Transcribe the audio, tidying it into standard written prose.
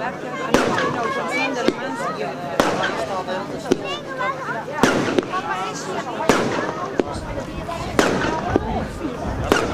gewerkt hebben en dan kun je nou zien dat de mensen die Mama is er.